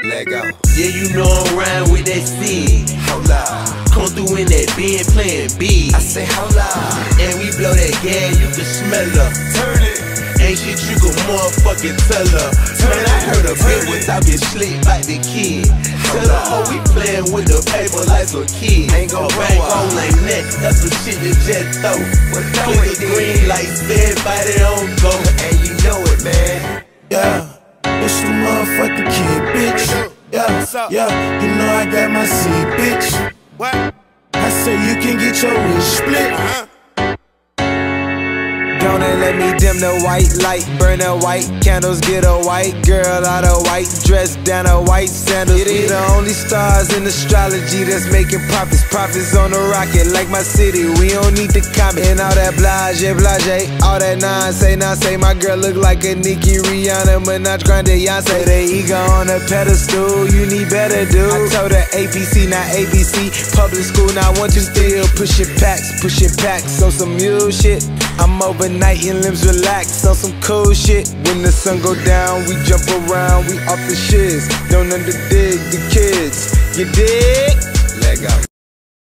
Let go. Yeah, you know I'm riding with that seed. Hold up. Come through in that bin playing B. I say hold up. And we blow that gas, you can smell her. Turn it. Ain't shit you can motherfucking tell her. Man, I heard a bitch was talking slick like the kid. Tell her how we playing with the paper like some kids. Ain't gon' bang go on like that, that's some shit that just throw. Hit the green lights, everybody on go. And you know it, man. Yeah, it's the motherfucking kid, bitch. Yeah, yeah, you know I got my seed, bitch. What? I say you can get your wish split. Don't let me dim the white light, burn the white candles, get a white girl out of white dress, down a white sandals. We the only stars in astrology that's making profits. Profits on the rocket like my city, we don't need to comment. And all that blase, all that nonsense. My girl look like a Nicki, Rihanna, Minaj, Grande, Beyonce. The ego on a pedestal, you need better, dude. I told her APC, not ABC. Public school, now I want you still pushing packs on some mule shit. I'm overnight and limbs relax on some cool shit. When the sun go down, we jump around, we off the shiz. Don't underdig the kids, you dig? Let go.